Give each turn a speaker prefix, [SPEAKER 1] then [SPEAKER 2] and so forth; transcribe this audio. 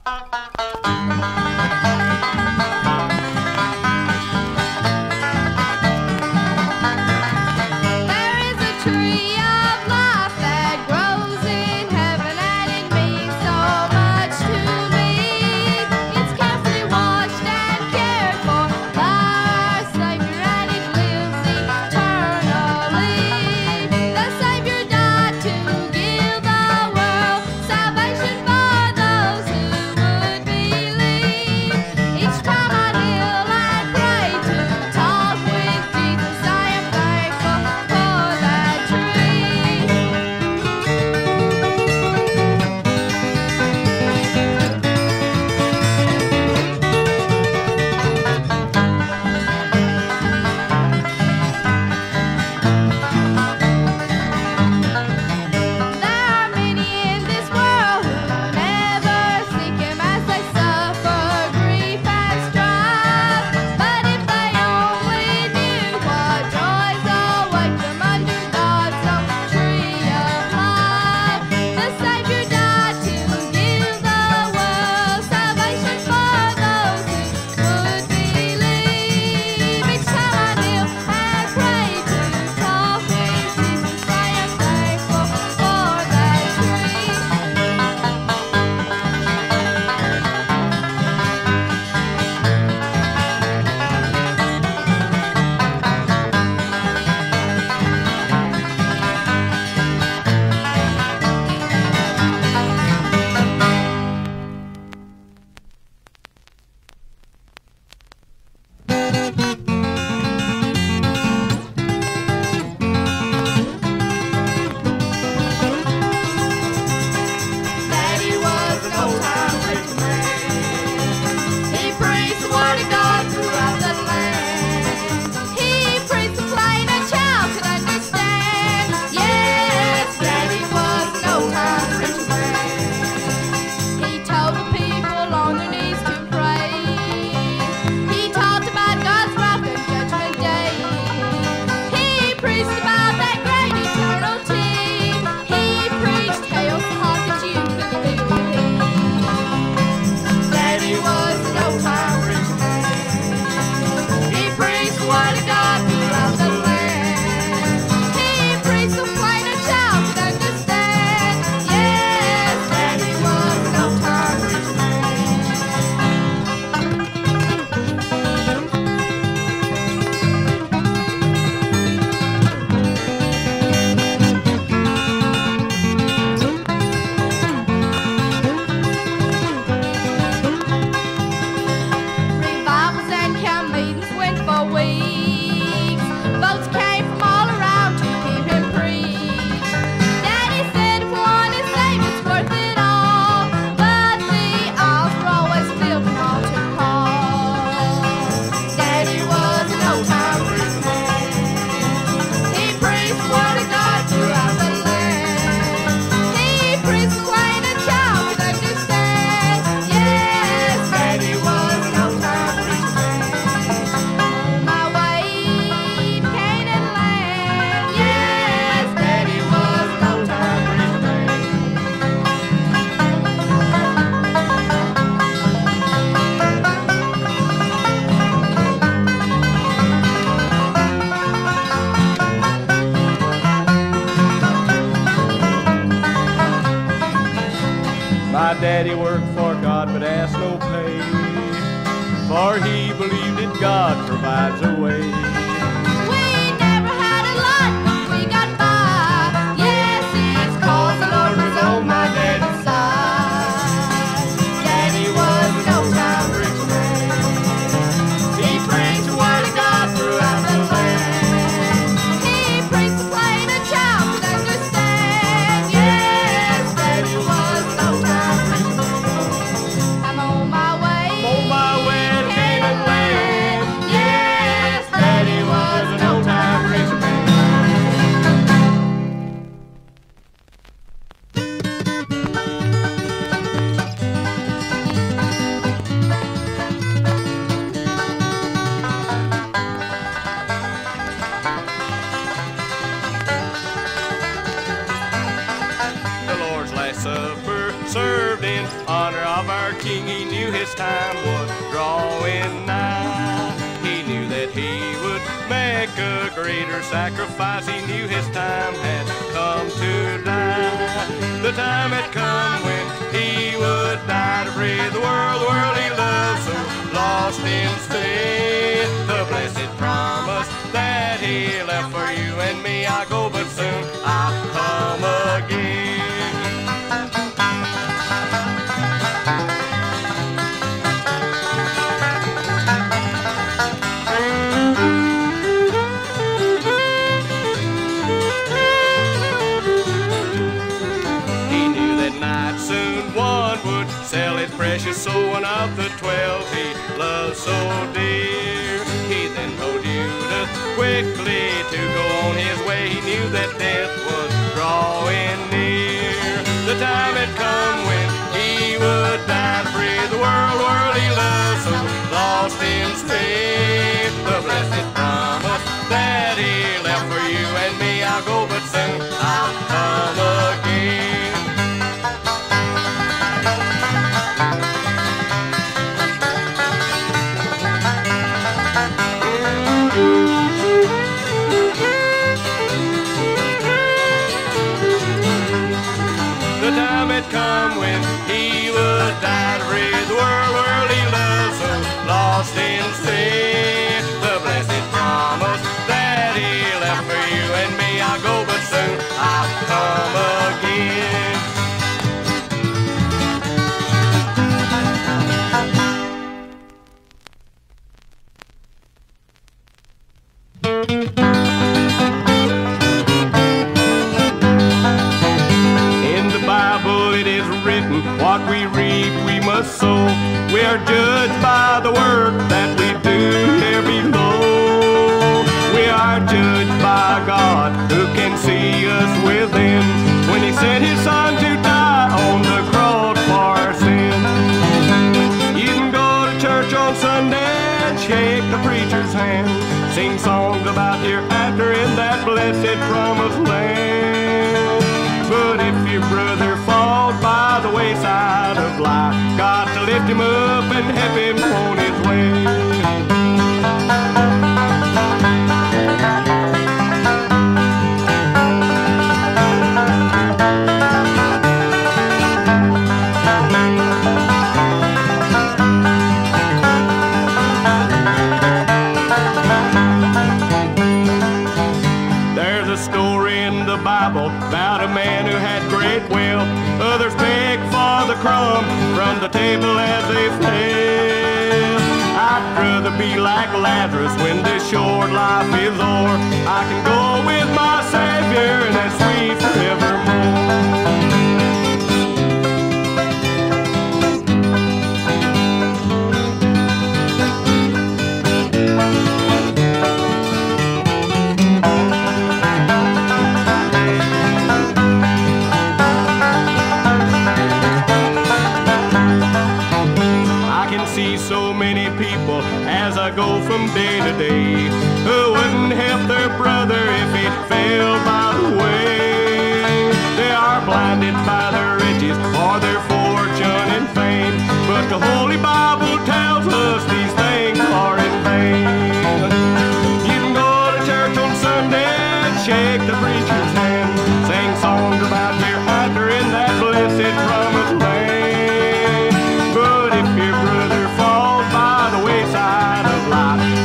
[SPEAKER 1] My daddy worked for God but asked no pay, for he believed that God provides a way.
[SPEAKER 2] We never had a lot, but we got by. Yes, it's 'cause the Lord was on my daddy's side. Daddy was an old-time rich man. He preached the word of God throughout the land. He preached the plain a child could understand. Yes, Daddy was an old-time rich man. I'm on my way.
[SPEAKER 1] On my way to Canaan land. Yes, Daddy king, he knew his time was drawing nigh. He knew that he would make a greater sacrifice. He knew his time had come to die. The time had come when he would die to free the world he loved so lost in sin. The blessed promise that he left for you and me. I go, but soon I'll come again. Sell his precious soul, one of the 12 he loved so dear. He then told Judas quickly to go on his way. He knew that death was drawing near. The time had come when he would die to free the world he loved so lost in sin. The blessed promise that he left for you and me. I'll go, but soon I'll come again. The time had come when he would die to free the world he loved so lost in sin. The blessed promise that he left for you and me. I'll go, but soon I'll come again. What we reap, we must sow. We are judged by the work that we do here below. We are judged by God, who can see us within, when he sent his son to die on the cross for our sin. You can go to church on Sunday and shake the preacher's hand, sing songs about hereafter in that blessed promised land. But if your brother falls by the wayside of life, got to lift him up and help him on his way. There's a story in the Bible about a man who had great wealth. Others begged for the crumb from the table as they fell. I'd rather be like Lazarus when this short life is o'er. I can go with my Savior and that's sweet forevermore. So many people as I go from day to day who wouldn't help their brother if he fell by the way. They are blinded by their riches or their fortune and fame, but the Holy Bible tells us these things are in vain. You can go to church on Sunday and shake the preacher's hand, sing songs about hereafter in that blessed promised land. But if your brother falls by the wayside of life,